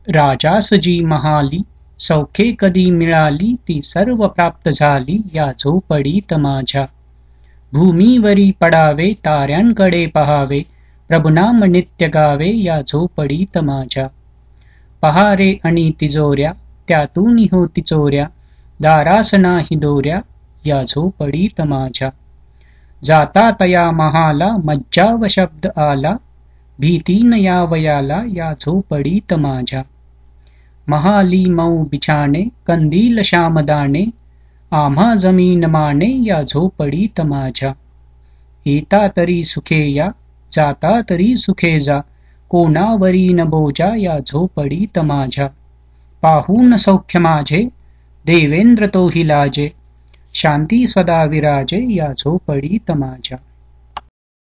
राजासजी महाली सौखे कधी मिळाली ती सर्व प्राप्त झाली या झोपडीत माझ्या. भूमीवरी पडावे ताऱ्यांकडे पहावे प्रभुनाम नित्य गावे या झोपडीत माझ्या. पहारे आणि तिजोऱ्या त्यातून होती चोऱ्या दारास नाही दोऱ्या या झोपडीत माझ्या. जाता तया महाला मज्जा व शब्द आला भीती न या वयाला या झोपडीत माझ्या. महाली मऊ बिछाणे कंदील श्यामदाणे आम्हा जमीन माने या झोपडीत माझ्या. येता तरी सुखे या जाता तरी सुखे जा कोणावरी न बोजा या झोपडीत माझ्या. पाहून सौख्य माझे देवेंद्र तोही लाजे शांती सदा विराजे या झोपडीत माझ्या.